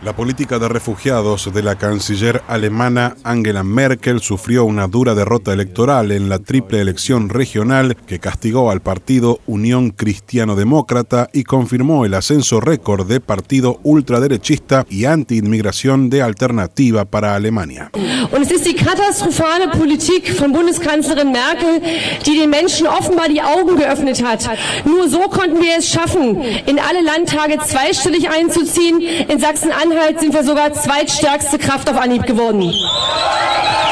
La política de refugiados de la canciller alemana Angela Merkel sufrió una dura derrota electoral en la triple elección regional que castigó al partido Unión Cristiano-Demócrata y confirmó el ascenso récord de partido ultraderechista y anti-inmigración de Alternativa para Alemania. Und es ist die katastrophale Politik von Bundeskanzlerin Merkel, die den Menschen offenbar die Augen geöffnet hat. Nur so konnten wir es schaffen, in alle Landtage zweistellig einzuziehen. In Sachsen-Anhalt sind wir sogar zweitstärkste Kraft auf Anhieb geworden.